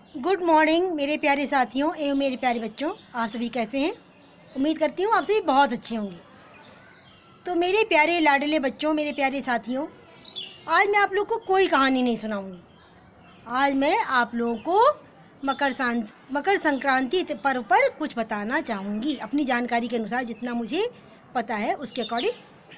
Good morning मेरे प्यारे साथियों एवं मेरे प्यारे बच्चों। आप सभी कैसे हैं? उम्मीद करती हूँ आप सभी बहुत अच्छे होंगे। तो मेरे प्यारे लाडले बच्चों, मेरे प्यारे साथियों, आज मैं आप लोग को कोई कहानी नहीं सुनाऊंगी। आज मैं आप लोगों को मकर संक्रांति पर्व पर कुछ बताना चाहूँगी, अपनी जानकारी के अनुसार जितना मुझे पता है उसके अकॉर्डिंग।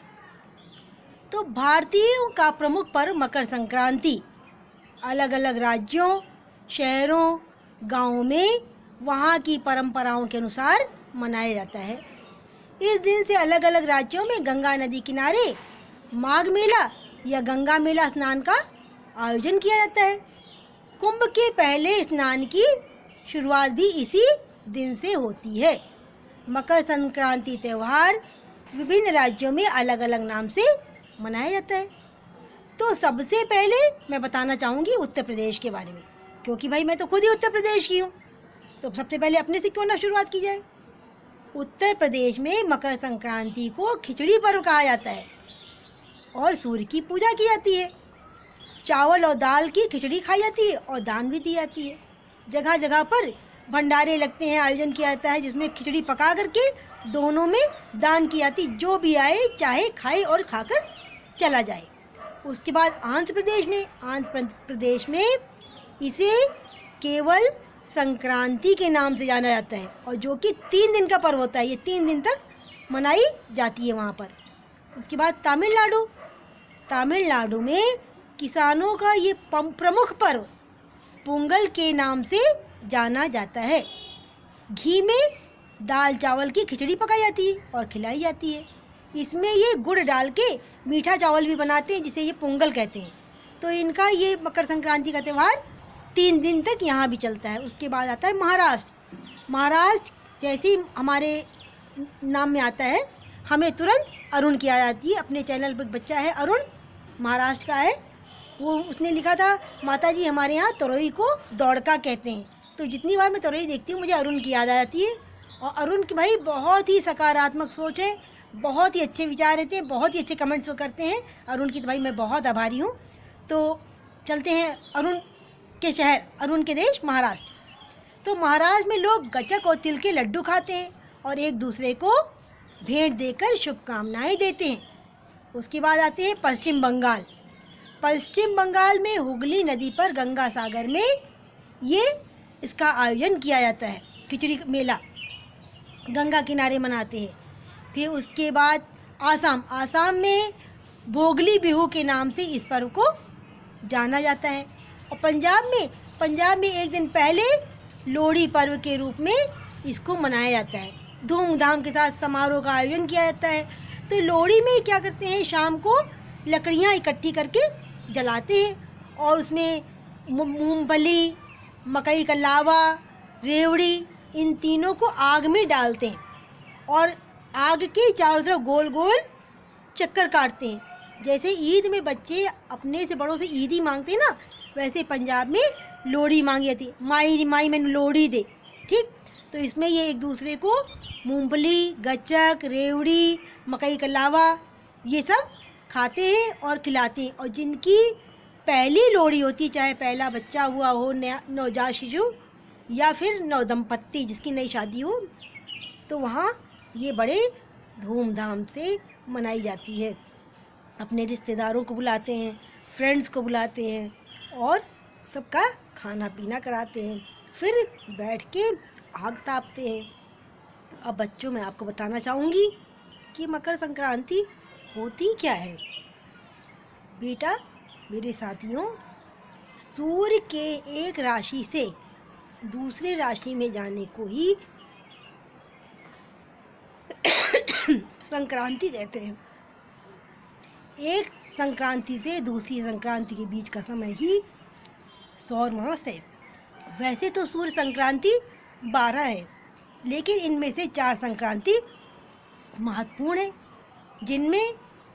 तो भारतीयों का प्रमुख पर्व मकर संक्रांति अलग अलग राज्यों, शहरों, गाँवों में वहाँ की परंपराओं के अनुसार मनाया जाता है। इस दिन से अलग अलग राज्यों में गंगा नदी किनारे माघ मेला या गंगा मेला स्नान का आयोजन किया जाता है। कुंभ के पहले स्नान की शुरुआत भी इसी दिन से होती है। मकर संक्रांति त्यौहार विभिन्न राज्यों में अलग अलग नाम से मनाया जाता है। तो सबसे पहले मैं बताना चाहूँगी उत्तर प्रदेश के बारे में, क्योंकि भाई मैं तो खुद ही उत्तर प्रदेश की हूँ। तो सबसे पहले अपने से क्यों ना शुरुआत की जाए। उत्तर प्रदेश में मकर संक्रांति को खिचड़ी पर्व कहा जाता है और सूर्य की पूजा की जाती है। चावल और दाल की खिचड़ी खाई जाती है और दान भी दी जाती है। जगह जगह पर भंडारे लगते हैं, आयोजन किया जाता है जिसमें खिचड़ी पका करके दोनों में दान की जाती, जो भी आए चाहे खाए और खाकर चला जाए। उसके बाद आंध्र प्रदेश में इसे केवल संक्रांति के नाम से जाना जाता है और जो कि 3 दिन का पर्व होता है। ये 3 दिन तक मनाई जाती है वहाँ पर। उसके बाद तमिलनाडु में किसानों का ये प्रमुख पर्व पोंगल के नाम से जाना जाता है। घी में दाल चावल की खिचड़ी पकाई जाती है और खिलाई जाती है। इसमें ये गुड़ डाल के मीठा चावल भी बनाते हैं जिसे ये पोंगल कहते हैं। तो इनका ये मकर संक्रांति का त्यौहार 3 दिन तक यहाँ भी चलता है। उसके बाद आता है महाराष्ट्र जैसे ही हमारे नाम में आता है हमें तुरंत अरुण की आ जाती है। अपने चैनल पर बच्चा है अरुण, महाराष्ट्र का है, उसने लिखा था माता जी हमारे यहाँ तरोई को दौड़का कहते हैं। तो जितनी बार मैं तरोई देखती हूँ मुझे अरुण की याद आ जाती है। और अरुण की भाई बहुत ही सकारात्मक सोच है, बहुत ही अच्छे विचार रहते हैं, बहुत ही अच्छे कमेंट्स वो करते हैं। अरुण की तो भाई मैं बहुत आभारी हूँ। तो चलते हैं अरुण के शहर, अरुण के देश महाराष्ट्र। तो महाराष्ट्र में लोग गचक और तिल के लड्डू खाते हैं और एक दूसरे को भेंट देकर शुभकामनाएं देते हैं। उसके बाद आते हैं पश्चिम बंगाल में हुगली नदी पर गंगा सागर में इसका आयोजन किया जाता है। खिचड़ी मेला गंगा किनारे मनाते हैं। फिर उसके बाद आसाम में भोगली बिहू के नाम से इस पर्व को जाना जाता है। और पंजाब में एक दिन पहले लोहड़ी पर्व के रूप में इसको मनाया जाता है। धूमधाम के साथ समारोह का आयोजन किया जाता है। तो लोहड़ी में क्या करते हैं, शाम को लकड़ियाँ इकट्ठी करके जलाते हैं और उसमें मूंगफली, मकई का लावा, रेवड़ी, इन तीनों को आग में डालते हैं और आग के चारों तरफ गोल गोल चक्कर काटते हैं। जैसे ईद में बच्चे अपने से बड़ों से ईदी मांगते हैं ना, वैसे पंजाब में लोहड़ी मांगी जाती है। माई मैंने लोहड़ी दे, ठीक। तो इसमें ये एक दूसरे को मूंगफली, गच्चक, रेवड़ी, मकई का लावा ये सब खाते हैं और खिलाते हैं। और जिनकी पहली लोहड़ी होती है, चाहे पहला बच्चा हुआ हो, नवजात शिशु या फिर नवदंपत्ति जिसकी नई शादी हो, तो वहाँ ये बड़े धूमधाम से मनाई जाती है। अपने रिश्तेदारों को बुलाते हैं, फ्रेंड्स को बुलाते हैं और सबका खाना पीना कराते हैं, फिर बैठ के आग तापते हैं। अब बच्चों मैं आपको बताना चाहूँगी कि मकर संक्रांति होती क्या है। बेटा मेरे साथियों, सूर्य के एक राशि से दूसरे राशि में जाने को ही संक्रांति कहते हैं। एक संक्रांति से दूसरी संक्रांति के बीच का समय ही सौर मास है। वैसे तो सूर्य संक्रांति 12 है, लेकिन इनमें से 4 संक्रांति महत्वपूर्ण है, जिनमें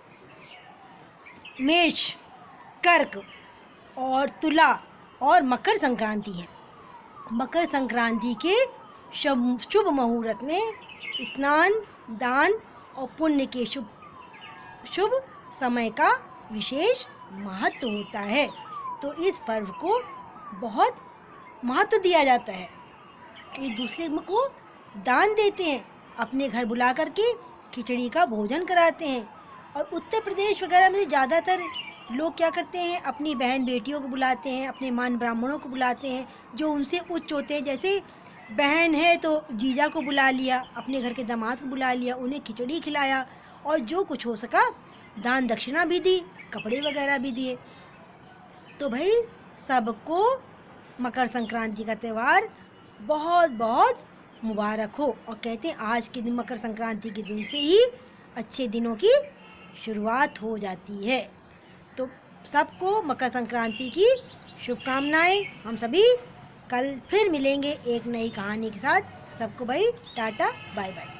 मेष, कर्क और तुला और मकर संक्रांति है। मकर संक्रांति के शुभ मुहूर्त में स्नान, दान और पुण्य के शुभ समय का विशेष महत्व होता है। तो इस पर्व को बहुत महत्व दिया जाता है। एक दूसरे को दान देते हैं, अपने घर बुला करके खिचड़ी का भोजन कराते हैं। और उत्तर प्रदेश वगैरह में ज़्यादातर लोग क्या करते हैं, अपनी बहन बेटियों को बुलाते हैं, अपने मान ब्राह्मणों को बुलाते हैं जो उनसे उच्च होते हैं। जैसे बहन है तो जीजा को बुला लिया, अपने घर के दामाद को बुला लिया, उन्हें खिचड़ी खिलाया और जो कुछ हो सका दान दक्षिणा भी दी, कपड़े वगैरह भी दिए। तो भाई सबको मकर संक्रांति का त्यौहार बहुत बहुत मुबारक हो। और कहते हैं आज के दिन, मकर संक्रांति के दिन से ही अच्छे दिनों की शुरुआत हो जाती है। तो सबको मकर संक्रांति की शुभकामनाएं। हम सभी कल फिर मिलेंगे एक नई कहानी के साथ। सबको भाई टाटा बाय बाय।